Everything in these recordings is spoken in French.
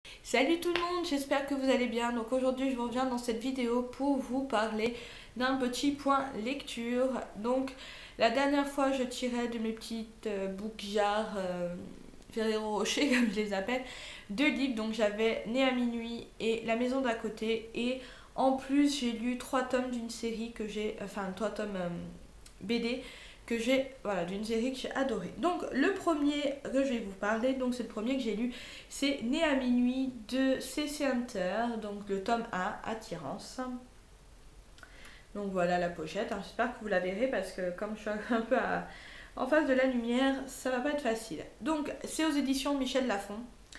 Salut tout le monde, j'espère que vous allez bien. Donc aujourd'hui je reviens dans cette vidéo pour vous parler d'un petit point lecture. Donc la dernière fois je tirais de mes petites book jars Ferrero Rocher comme je les appelle, deux livres. Donc j'avais Né à minuit et La maison d'à côté, et en plus j'ai lu 3 tomes d'une série que j'ai, enfin 3 tomes BD que j'ai, voilà, d'une série que j'ai adorée. Donc le premier que je vais vous parler, donc c'est le premier que j'ai lu, c'est Né à minuit de C.C. Hunter, donc le tome 1, Attirance. Donc voilà la pochette, hein. J'espère que vous la verrez parce que comme je suis un peu en face de la lumière, ça va pas être facile. Donc c'est aux éditions Michel Lafon.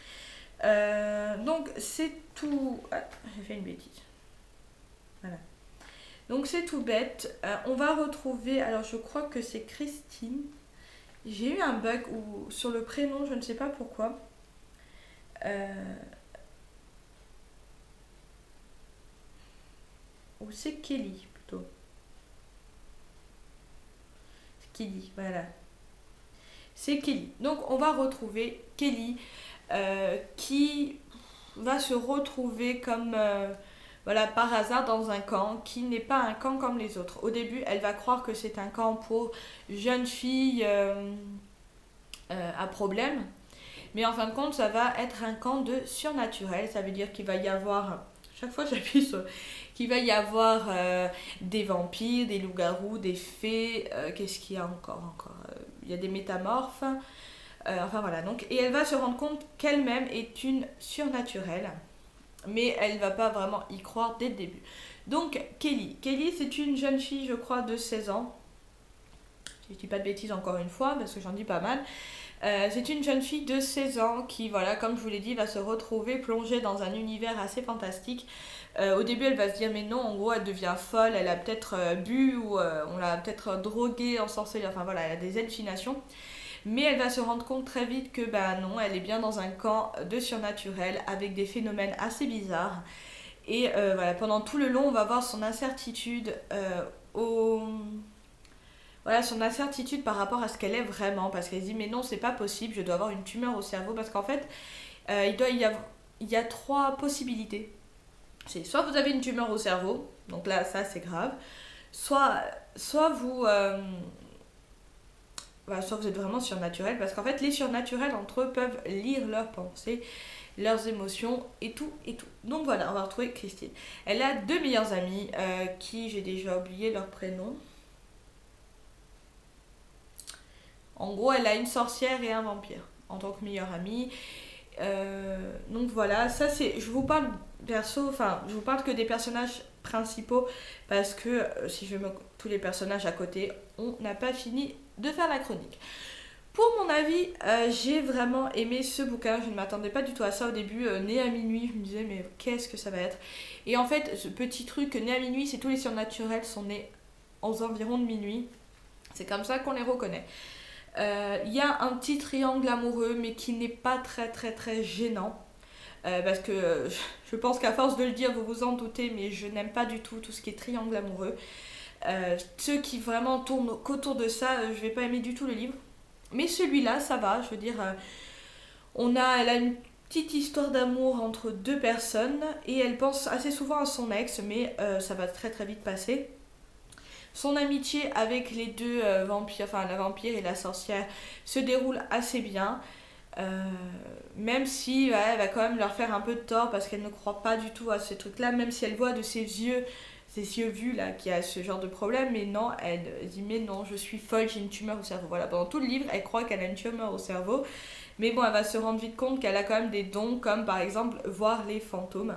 Donc c'est tout... Ah, j'ai fait une bêtise. Voilà. Donc c'est tout bête. On va retrouver, alors je crois que c'est Christine. J'ai eu un bug sur le prénom, je ne sais pas pourquoi. Ou c'est Kelly plutôt. C'est Kelly, voilà. C'est Kelly. Donc on va retrouver Kelly qui va se retrouver comme voilà, par hasard dans un camp qui n'est pas un camp comme les autres. Au début, elle va croire que c'est un camp pour jeunes filles à problème. Mais en fin de compte, ça va être un camp de surnaturel. Ça veut dire qu'il va y avoir, chaque fois j'appuie sur, qu'il va y avoir des vampires, des loups-garous, des fées, qu'est-ce qu'il y a encore il y a des métamorphes. Enfin voilà, donc, et elle va se rendre compte qu'elle-même est une surnaturelle. Mais elle va pas vraiment y croire dès le début. Donc Kelly. Kelly, c'est une jeune fille, je crois, de 16 ans. Si je dis pas de bêtises encore une fois, parce que j'en dis pas mal. C'est une jeune fille de 16 ans qui, voilà, comme je vous l'ai dit, va se retrouver plongée dans un univers assez fantastique. Au début, elle va se dire, mais non, en gros, elle devient folle, elle a peut-être bu ou on l'a peut-être droguée, ensorcelée, enfin voilà, elle a des hallucinations. Mais elle va se rendre compte très vite que, bah non, elle est bien dans un camp de surnaturel avec des phénomènes assez bizarres. Et voilà, pendant tout le long, on va voir son incertitude au voilà, son incertitude par rapport à ce qu'elle est vraiment, parce qu'elle se dit mais non, c'est pas possible, je dois avoir une tumeur au cerveau, parce qu'en fait il y a 3 possibilités. C'est soit vous avez une tumeur au cerveau, donc là ça c'est grave, soit soit vous voilà, soit vous êtes vraiment surnaturel, parce qu'en fait les surnaturels entre eux peuvent lire leurs pensées, leurs émotions et tout et tout. Donc voilà, on va retrouver Christine. Elle a 2 meilleures amies qui j'ai déjà oublié leur prénom. En gros, elle a une sorcière et un vampire en tant que meilleure amie. Donc voilà, ça c'est. Je vous parle perso, enfin, je vous parle que des personnages principaux parce que si je mets tous les personnages à côté, on n'a pas fini de faire la chronique. Pour mon avis, j'ai vraiment aimé ce bouquin. Je ne m'attendais pas du tout à ça au début. Né à minuit, je me disais, mais qu'est-ce que ça va être? Et en fait, ce petit truc, né à minuit, c'est tous les surnaturels sont nés aux environs de minuit. C'est comme ça qu'on les reconnaît. Il y a un petit triangle amoureux, mais qui n'est pas très très très gênant. Parce que je pense qu'à force de le dire, vous vous en doutez, mais je n'aime pas du tout tout ce qui est triangle amoureux. Ceux qui vraiment tournent qu'autour de ça, je vais pas aimer du tout le livre. Mais celui-là, ça va, je veux dire, elle a une petite histoire d'amour entre 2 personnes et elle pense assez souvent à son ex, mais ça va très très vite passer. Son amitié avec les deux vampires, enfin la vampire et la sorcière, se déroule assez bien. Euh, Même si ouais, elle va quand même leur faire un peu de tort parce qu'elle ne croit pas du tout à ces trucs-là, même si elle voit de ses yeux vus là, qu'il y a ce genre de problème, mais non, elle dit mais non, je suis folle, j'ai une tumeur au cerveau. Voilà, pendant tout le livre, elle croit qu'elle a une tumeur au cerveau, mais bon, elle va se rendre vite compte qu'elle a quand même des dons, comme par exemple voir les fantômes.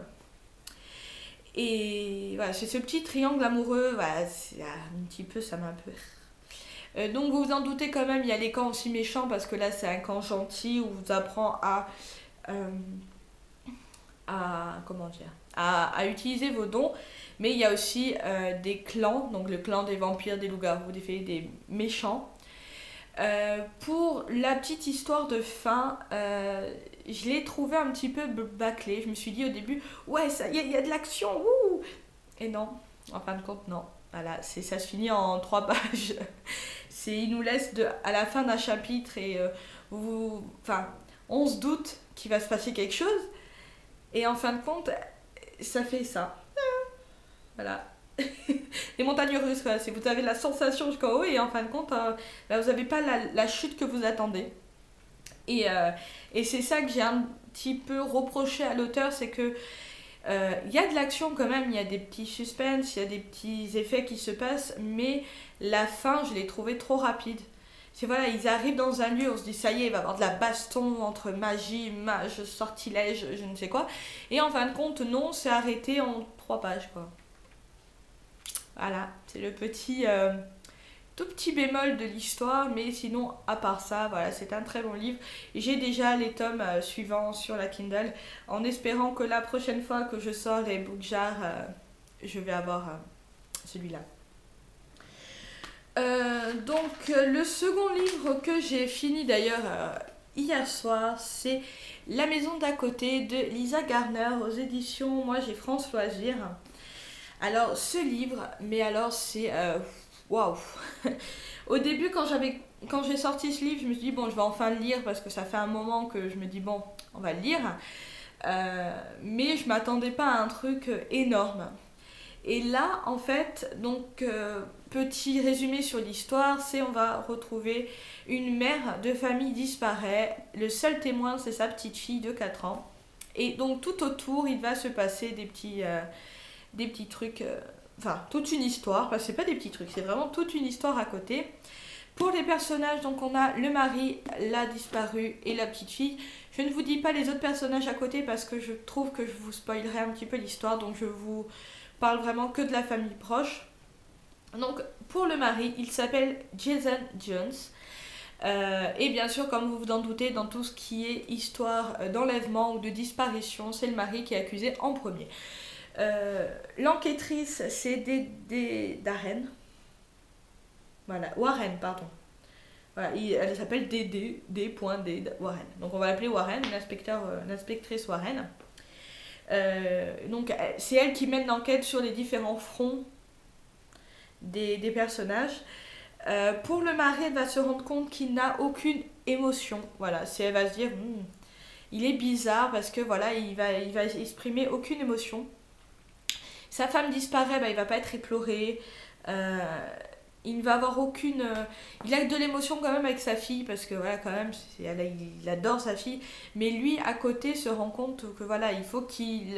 Et voilà, c'est ce petit triangle amoureux, voilà, un petit peu, ça m'a un peu. Donc vous vous en doutez quand même, il y a les camps aussi méchants parce que là c'est un camp gentil où on vous apprend euh, comment dire, à utiliser vos dons, mais il y a aussi des clans, donc le clan des vampires, des loups-garous, des fées, des méchants. Pour la petite histoire de fin, je l'ai trouvé un petit peu bâclé. Je me suis dit au début, ouais, ça y est, il y a de l'action, wouh! Et non, en fin de compte, non. Voilà, ça se finit en 3 pages. Il nous laisse à la fin d'un chapitre et enfin, on se doute qu'il va se passer quelque chose, Et en fin de compte, ça fait ça. Voilà. Les montagnes russes, quoi. C'est vous avez la sensation jusqu'en haut et en fin de compte, bah, vous n'avez pas la chute que vous attendez. Et c'est ça que j'ai un petit peu reproché à l'auteur, c'est que il y a de l'action quand même, il y a des petits suspens, il y a des petits effets qui se passent, mais la fin, je l'ai trouvé trop rapide. C'est voilà, ils arrivent dans un lieu, on se dit ça y est, il va y avoir de la baston entre magie, mage, sortilège, je ne sais quoi. Et en fin de compte, non, c'est arrêté en 3 pages, quoi. Voilà, c'est le petit tout petit bémol de l'histoire, mais sinon, à part ça, voilà, c'est un très bon livre. J'ai déjà les tomes suivants sur la Kindle, en espérant que la prochaine fois que je sors les Bookjar, je vais avoir celui-là. Le second livre que j'ai fini d'ailleurs hier soir, c'est La maison d'à côté de Lisa Garner aux éditions Moi j'ai France Loisirs. Alors ce livre, mais alors c'est waouh. Au début quand j'ai sorti ce livre, je me suis dit bon, je vais enfin le lire parce que ça fait un moment que je me dis bon, on va le lire. Mais je m'attendais pas à un truc énorme. Et là, en fait, donc petit résumé sur l'histoire, c'est on va retrouver une mère de famille disparaît. Le seul témoin, c'est sa petite fille de 4 ans. Et donc tout autour, il va se passer des petits trucs, enfin toute une histoire, parce que c'est pas des petits trucs, c'est vraiment toute une histoire à côté. Pour les personnages, donc on a le mari, la disparue et la petite fille. Je ne vous dis pas les autres personnages à côté parce que je trouve que je vous spoilerai un petit peu l'histoire, donc je vous parle vraiment que de la famille proche. Donc pour le mari, il s'appelle Jason Jones. Et bien sûr, comme vous vous en doutez, dans tout ce qui est histoire d'enlèvement ou de disparition, c'est le mari qui est accusé en premier. L'enquêtrice, c'est Darren. Voilà, Warren, pardon. Voilà, elle s'appelle D. Warren. Donc on va l'appeler Warren, l'inspectrice Warren. Donc c'est elle qui mène l'enquête sur les différents fronts des personnages. Pour le mari, elle va se rendre compte qu'il n'a aucune émotion. Voilà, elle va se dire il est bizarre parce que voilà, il va exprimer aucune émotion. Sa femme disparaît, il va pas être éploré. Il ne va avoir aucune. Il a de l'émotion quand même avec sa fille parce que voilà, quand même, il adore sa fille. Mais lui, à côté, se rend compte que voilà, il faut qu'il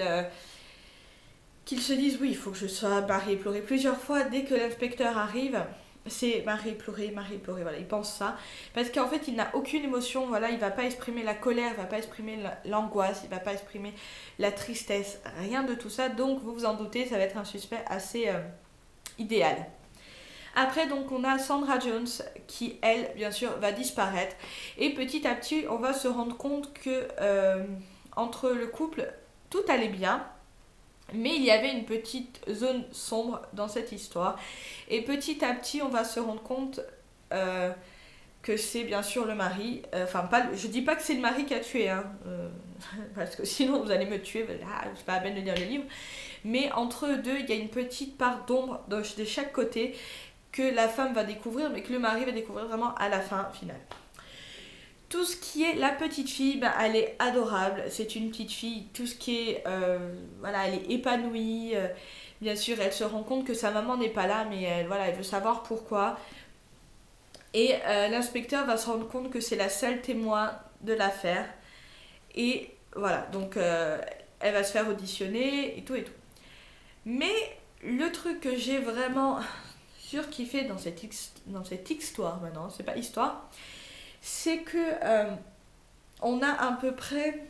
se dise oui, il faut que je sois marié éploré plusieurs fois dès que l'inspecteur arrive. C'est marié éploré, voilà, il pense ça. Parce qu'en fait, il n'a aucune émotion, voilà, il va pas exprimer la colère, il va pas exprimer l'angoisse, il va pas exprimer la tristesse, rien de tout ça. Donc, vous vous en doutez, ça va être un suspect assez idéal. Après, donc, on a Sandra Jones qui, elle, bien sûr, va disparaître. Et petit à petit, on va se rendre compte que entre le couple, tout allait bien. Mais il y avait une petite zone sombre dans cette histoire. Et petit à petit, on va se rendre compte que c'est bien sûr le mari. Je dis pas que c'est le mari qui a tué, hein, parce que sinon vous allez me tuer. C'est pas la peine de lire le livre. Mais entre eux deux, il y a une petite part d'ombre de chaque côté que la femme va découvrir, mais que le mari va découvrir vraiment à la fin finale. Tout ce qui est la petite fille, elle est adorable. C'est une petite fille, tout ce qui est... voilà, elle est épanouie. Bien sûr, elle se rend compte que sa maman n'est pas là, mais elle veut savoir pourquoi. Et l'inspecteur va se rendre compte que c'est la seule témoin de l'affaire. Et voilà, donc elle va se faire auditionner et tout et tout. Mais le truc que j'ai vraiment surkiffé dans cette histoire maintenant, c'est pas histoire, c'est que on a à peu près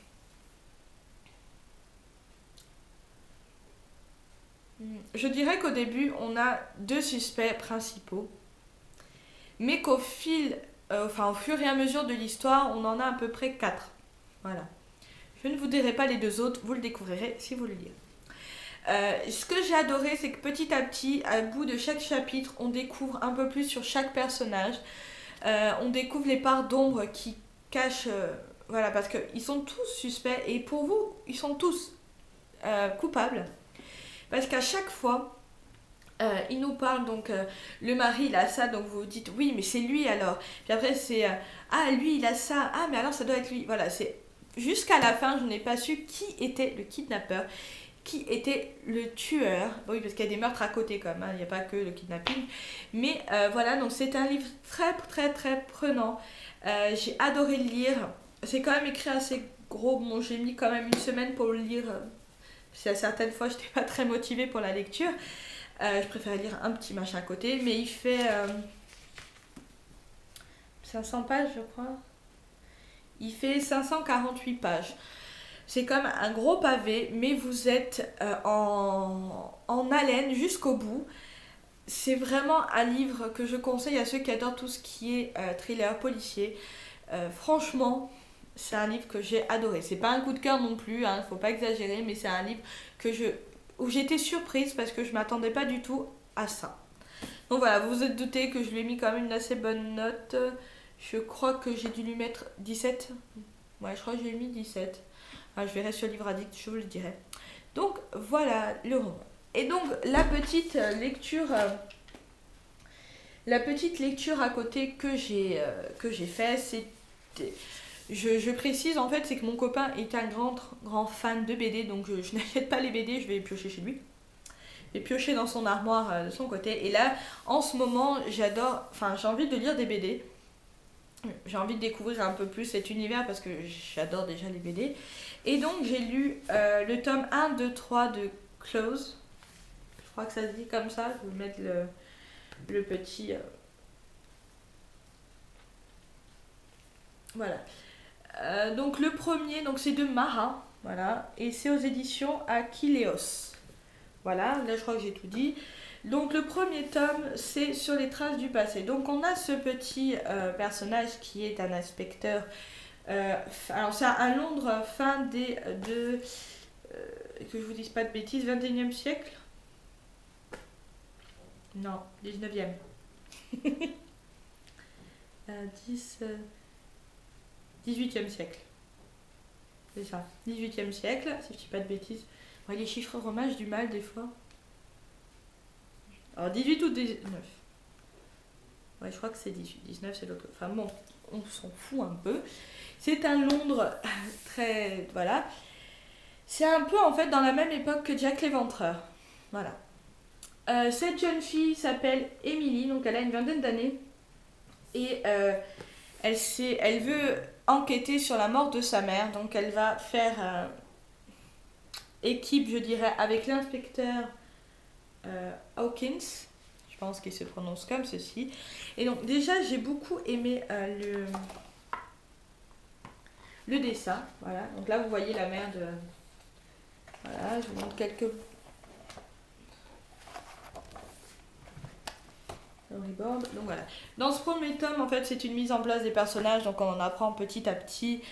je dirais qu'au début on a 2 suspects principaux, mais qu'au au fur et à mesure de l'histoire on en a à peu près 4. Voilà, je ne vous dirai pas les 2 autres, vous le découvrirez si vous le lisez. Ce que j'ai adoré, c'est que petit à petit, à bout de chaque chapitre, on découvre un peu plus sur chaque personnage. On découvre les parts d'ombre qui cachent... voilà, parce qu'ils sont tous suspects et pour vous, ils sont tous coupables. Parce qu'à chaque fois, ils nous parlent, donc le mari il a ça, donc vous vous dites oui, mais c'est lui alors. Puis après, c'est ah, lui il a ça, ah, mais alors ça doit être lui. Voilà, c'est jusqu'à la fin, je n'ai pas su qui était le kidnappeur, qui était le tueur. Oui, parce qu'il y a des meurtres à côté quand même, hein, il n'y a pas que le kidnapping. Mais voilà, donc c'est un livre très très très prenant. J'ai adoré le lire. C'est quand même écrit assez gros. Bon, j'ai mis quand même une semaine pour le lire. Parce qu'à certaines fois, je n'étais pas très motivée pour la lecture. Je préfère lire un petit machin à côté. Mais il fait 500 pages, je crois. Il fait 548 pages. C'est comme un gros pavé, mais vous êtes en haleine jusqu'au bout. C'est vraiment un livre que je conseille à ceux qui adorent tout ce qui est thriller policier. Franchement, c'est un livre que j'ai adoré. C'est pas un coup de cœur non plus, hein, faut pas exagérer, mais c'est un livre où j'étais surprise parce que je m'attendais pas du tout à ça. Donc voilà, vous vous êtes douté que je lui ai mis quand même une assez bonne note. Je crois que j'ai dû lui mettre 17. Ouais, je crois que j'ai mis 17. Ah, je verrai sur Livre Addict, je vous le dirai. Donc voilà le roman. Et donc la petite lecture à côté que j'ai fait, c'était... Je précise en fait, c'est que mon copain est un grand fan de BD, donc je n'achète pas les BD, je vais piocher chez lui. Je vais piocher dans son armoire de son côté. Et là, en ce moment, j'ai envie de lire des BD. J'ai envie de découvrir un peu plus cet univers parce que j'adore déjà les BD. Et donc j'ai lu le tome 1, 2, 3 de Close. Je crois que ça se dit comme ça. Je vais vous mettre le petit... Voilà. Donc le premier, donc c'est de Mara. Voilà. Et c'est aux éditions Aquileos. Voilà, là je crois que j'ai tout dit. Donc le premier tome, c'est sur les traces du passé. Donc on a ce petit personnage qui est un inspecteur. Alors c'est à Londres, fin que je vous dise pas de bêtises, 21e siècle. Non, 19e. 18e siècle. C'est ça, 18e siècle, si je dis pas de bêtises. Ouais, les chiffres romains, j'ai du mal des fois. Alors 18 ou 19. Ouais, je crois que c'est 18. 19, c'est l'autre. Enfin bon, on s'en fout un peu. C'est un Londres très... Voilà. C'est un peu en fait dans la même époque que Jack l'Éventreur. Voilà. Cette jeune fille s'appelle Emily, donc elle a une vingtaine d'années. Et elle veut enquêter sur la mort de sa mère. Donc elle va faire équipe, je dirais, avec l'inspecteur Hawkins. Je pense qu'il se prononce comme ceci. Et donc déjà, j'ai beaucoup aimé le dessin. Voilà. Donc là, vous voyez la mère de... Voilà, je vous montre quelques... Storyboard. Donc voilà. Dans ce premier tome, en fait, c'est une mise en place des personnages. Donc on en apprend petit à petit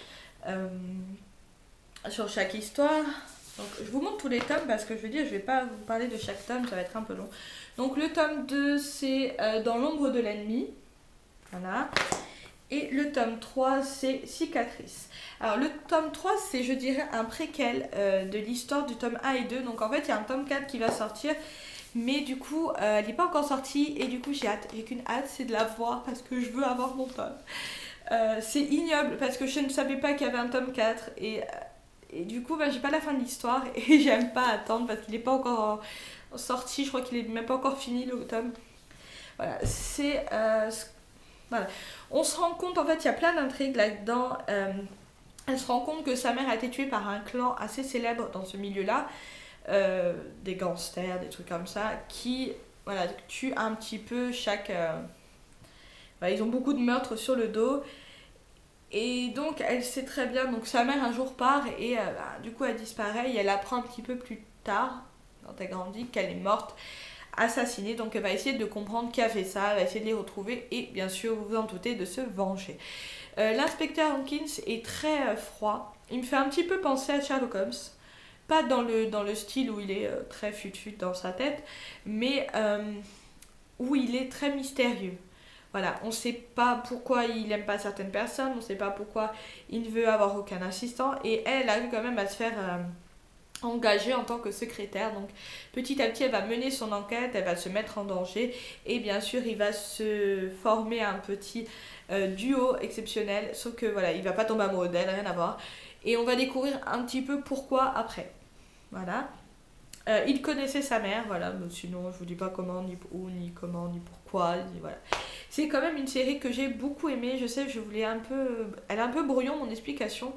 sur chaque histoire. Donc je vous montre tous les tomes parce que je veux dire, je vais pas vous parler de chaque tome, ça va être un peu long. Donc le tome 2, c'est Dans l'ombre de l'ennemi. Voilà. Et le tome 3, c'est Cicatrice. Alors le tome 3, c'est, je dirais, un préquel de l'histoire du tome 1 et 2. Donc en fait, il y a un tome 4 qui va sortir. Mais du coup, elle n'est pas encore sortie. Et du coup, j'ai hâte. J'ai qu'une hâte, c'est de la voir parce que je veux avoir mon tome. C'est ignoble parce que je ne savais pas qu'il y avait un tome 4. Et du coup, j'ai pas la fin de l'histoire. Et j'aime pas attendre parce qu'il n'est pas encore sorti. Je crois qu'il est même pas encore fini le tome. Voilà, c'est... voilà. On se rend compte, en fait, il y a plein d'intrigues là-dedans. Elle se rend compte que sa mère a été tuée par un clan assez célèbre dans ce milieu-là. Des gangsters, des trucs comme ça, qui tuent un petit peu chaque... ils ont beaucoup de meurtres sur le dos. Et donc, elle sait très bien, donc sa mère un jour part et du coup, elle disparaît. Et elle apprend un petit peu plus tard, quand elle grandit, qu'elle est morte, assassinée. Donc, elle va essayer de comprendre qui a fait ça, elle va essayer de les retrouver et bien sûr, vous vous en doutez, de se venger. L'inspecteur Hawkins est très froid. Il me fait un petit peu penser à Sherlock Holmes. Pas dans le style où il est très fut-fut dans sa tête, mais où il est très mystérieux. Voilà, on ne sait pas pourquoi il n'aime pas certaines personnes, on ne sait pas pourquoi il ne veut avoir aucun assistant, et elle arrive quand même à se faire engagée en tant que secrétaire. Donc petit à petit, elle va mener son enquête, elle va se mettre en danger, et bien sûr, il va se former un petit duo exceptionnel, sauf que voilà, il va pas tomber amoureux d'elle, rien à voir. Et on va découvrir un petit peu pourquoi après. Voilà. Il connaissait sa mère, voilà, mais sinon je vous dis pas comment, ni où, ni comment, ni pourquoi, voilà. C'est quand même une série que j'ai beaucoup aimée, je sais, je voulais un peu... Elle est un peu brouillon mon explication.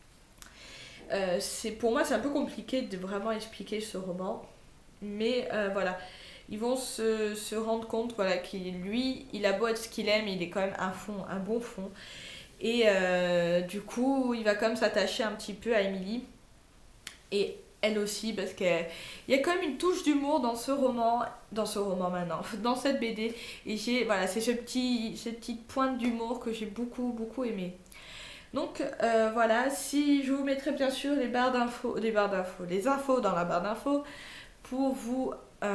Pour moi c'est un peu compliqué de vraiment expliquer ce roman, mais voilà. Ils vont se rendre compte voilà, qu'il lui, il a beau être ce qu'il aime, il est quand même un bon fond. Et du coup, il va quand même s'attacher un petit peu à Emily. Et elle aussi, parce qu'il y a quand même une touche d'humour dans ce roman maintenant, dans cette BD. Et voilà, c'est cette petite pointe d'humour que j'ai beaucoup, beaucoup aimé. Donc voilà, si je vous mettrai bien sûr les infos dans la barre d'infos pour vous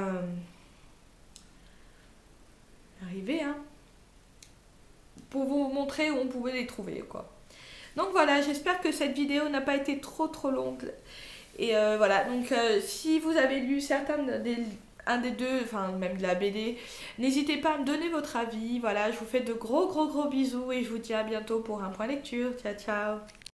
arriver, hein, pour vous montrer où on pouvait les trouver, quoi. Donc voilà, j'espère que cette vidéo n'a pas été trop longue. Et voilà, donc si vous avez lu un des deux, enfin même de la BD, n'hésitez pas à me donner votre avis. Voilà, je vous fais de gros bisous et je vous dis à bientôt pour un point lecture. Ciao ciao.